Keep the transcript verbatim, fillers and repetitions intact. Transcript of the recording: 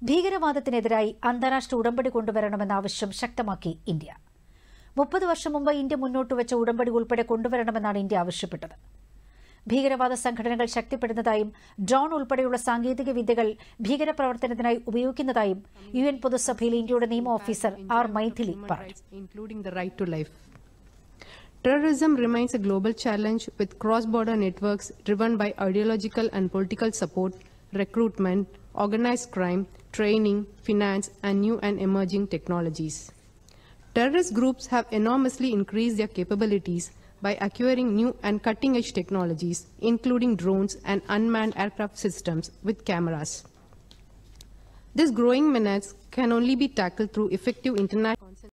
ഭീകരവാദത്തിനെതിരായി അന്താരാഷ്ട്ര ഉടമ്പടി കൊണ്ടുവരണമെന്ന ആവശ്യം ശക്തമാക്കി ഇന്ത്യ. മുപ്പത് വർഷം മുമ്പ് ഇന്ത്യ മുന്നോട്ട് വെച്ച ഉടമ്പടി ഉൾപ്പെടെ കൊണ്ടുവരണമെന്നാണ് ഇന്ത്യ ആവശ്യപ്പെട്ടത്. ഭീകരവാദ സംഘടനകൾ ശക്തിപ്പെടുന്നതായും ഡ്രോൺ ഉൾപ്പെടെയുള്ള സാങ്കേതിക വിദ്യകൾ ഭീകരപ്രവർത്തനത്തിനായി ഉപയോഗിക്കുന്നതായും യു എൻ പൊതുസഭയിൽ ഇന്ത്യയുടെ നിയമ ഓഫീസർ ആർ മൈഥിലി പറഞ്ഞു. Terrorism remains a global challenge with cross-border networks driven by ideological and political support, recruitment, organized crime, training, finance, and new and emerging technologies. Terrorist groups have enormously increased their capabilities by acquiring new and cutting-edge technologies, including drones and unmanned aircraft systems with cameras. This growing menace can only be tackled through effective international